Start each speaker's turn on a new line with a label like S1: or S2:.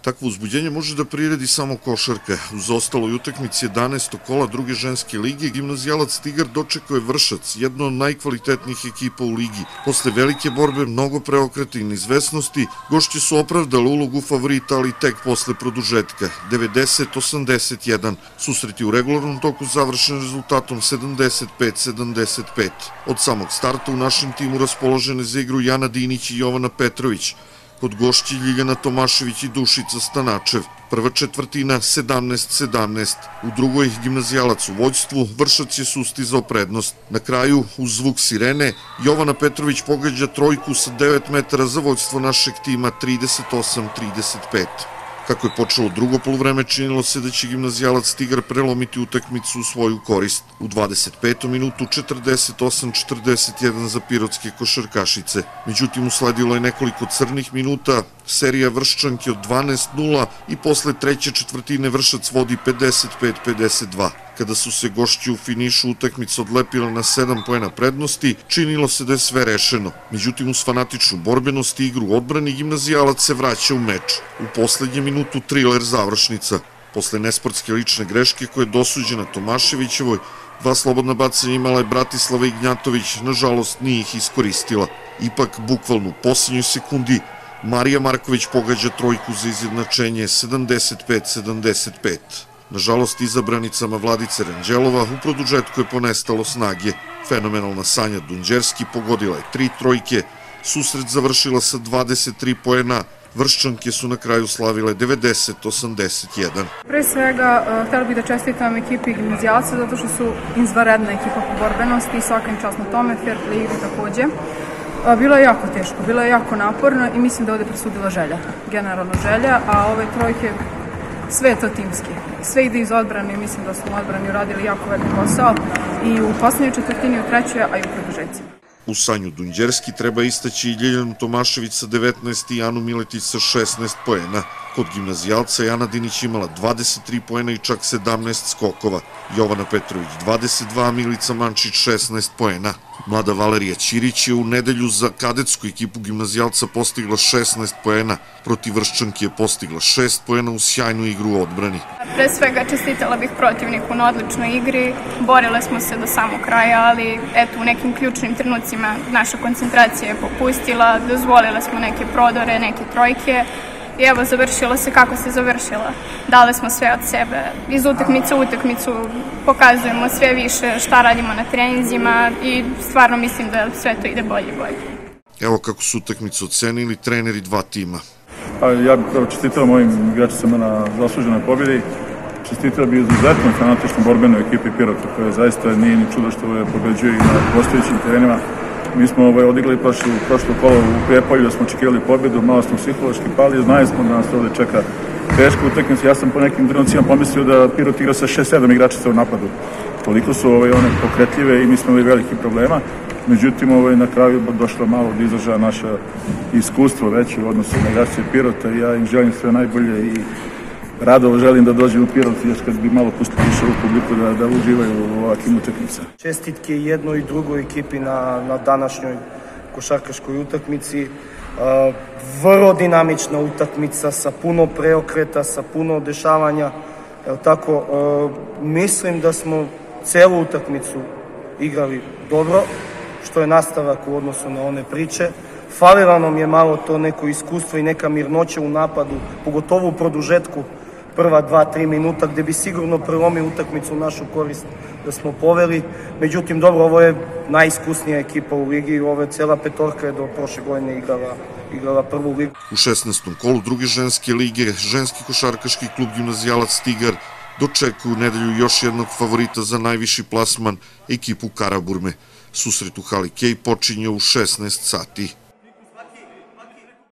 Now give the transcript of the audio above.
S1: Takvo uzbuđenje može da priredi samo košarka. U zaostaloj utakmici 11. kola druge ženske lige Gimnazijalac Tigar dočekao je Vršac, jedno od najkvalitetnijih ekipa u ligi. Posle velike borbe, mnogo preokreta i neizvesnosti, gošće su opravdali ulogu favorita, ali tek posle produžetka. 90-81. Susret je u regularnom toku završen rezultatom 75-75. Od samog starta u našem timu raspoložene za igru Jana Dinić i Jovana Petrović. Kod gošći Ljiljana Tomašević i Dušica Stanačev. Prva četvrtina 17-17. U drugoj Gimnazijalac u vođstvu, Vršac je sustizao prednost. Na kraju, uz zvuk sirene, Jovana Petrović pogađa trojku sa 9 metara za vođstvo našeg tima 38-35. Kako je počelo drugo poluvreme, činilo se da će Gimnazijalac Tigar prelomiti utakmicu u svoju korist. U 25. minutu 48-41 za pirotske košarkašice. Međutim, usledilo je nekoliko crnih minuta, serija Vrščanke od 12-0 i posle treće četvrtine Vršac vodi 55-52. Kada su se gošći u finišu utakmice odlepile na 7 poena prednosti, činilo se da je sve rešeno. Međutim, uz fanatičnu borbenost i igru u odbrani, Gimnazijalac se vraća u meč. U poslednje minutu triler završnica. Posle nesportske lične greške koja je dosuđena Tomaševićevoj, 2 slobodna bacanja imala je Bratislava Ignjatović, nažalost nije ih iskoristila. Ipak, bukvalno u posljednjoj sekundi, Marija Marković pogađa trojku za izjednačenje 75-75. Nažalost, izabranicama Vladice Ranđelova u produžetku je ponestalo snage. Fenomenalna Sanja Dunđerski pogodila je 3 trojke, susret završila sa 23 poena, Vrščanke su na kraju slavile 90-81.
S2: Pre svega, htjela bih da čestitam ekipi Gimnazijalca zato što su izvanredna ekipa po borbenosti i svaka im čast na tome, fair play igri takođe. Bilo je jako teško, bilo je jako naporno i mislim da ovde presudila želja, generalno želja, a ove trojke, sve je to timski. Sve ide iz odbrane i mislim da smo u odbrani uradili jako veliki posao i u poslednjoj četvrtini, u trećoj, a i u produžecima.
S1: U Sanju Dunđerski treba istaći i Ljiljanu Tomašević sa 19 i Anu Miletić sa 16 poena. Kod Gimnazijalca Jana Dinić imala 23 poena i čak 17 skokova. Jovana Petrović 22, Milica Mančić 16 poena. Mlada Valerija Ćirić je u nedelju za kadetsku ekipu Gimnazijalca postigla 16 poena. Protiv Vrščanke je postigla 6 poena u sjajnu igru u odbrani.
S3: Pre svega čestitala bih protivniku na odličnoj igri. Borile smo se do samog kraja, ali eto u nekim ključnim trenucima naša koncentracija je popustila, dozvolile smo neke prodore, neke trojke. I evo, završilo se kako se završila. Dali smo sve od sebe. Iz utakmice u utakmicu pokazujemo sve više šta radimo na treninzima i stvarno mislim da sve to ide bolje i bolje.
S1: Evo kako su utakmicu ocenili treneri 2 tima.
S4: Ja bih prvo čestitao mojim igračicama na zasluženoj pobjedi. Čestitao bih izuzetno fanatičnu borbenoj ekipi Pirota, koja zaista nije ni čudo što je pobeđuje i na postojećim terenima. Mi smo odigrali prošlo kolo u Prijepolju, da smo očekivali pobjedu, malo smo psihološki pali, znali smo da nas ovde čeka teška utakmica. Ja sam po nekim trenucima pomislio da Pirot igra sa 6-7 igračica u napadu. Toliko su one pokretljive i mi smo imali velikih problema. Međutim, na kraju došlo malo da izražava naše iskustvo veće u odnosu na igračice Pirota i ja im želim sve najbolje i rado želim da dođem u Pirot, još kad bi malo pustili više u publiku da uživaju u ovakvim utakmicama.
S5: Čestitke jednoj i drugoj ekipi na današnjoj košarkaškoj utakmici. Vrlo dinamična utakmica sa puno preokreta, sa puno dešavanja. Tako, mislim da smo celu utakmicu igrali dobro, što je nastavak u odnosu na one priče. Falilo nam je malo to neko iskustvo i neka mirnoća u napadu, pogotovo u produžetku prva 2-3 minuta gde bi sigurno prelomio utakmicu u našu korist da smo poveli. Međutim, dobro, ovo je najiskusnija ekipa u ligi, ovo je cela petorka je do prošle godine igrala prvu ligu.
S1: U 16. kolu druge ženske lige, ženski košarkaški klub Gimnazijalac Tigar dočekuje u nedelju još jednog favorita za najviši plasman, ekipu Karaburme. Susret u hali Kej počinje u 16 sati.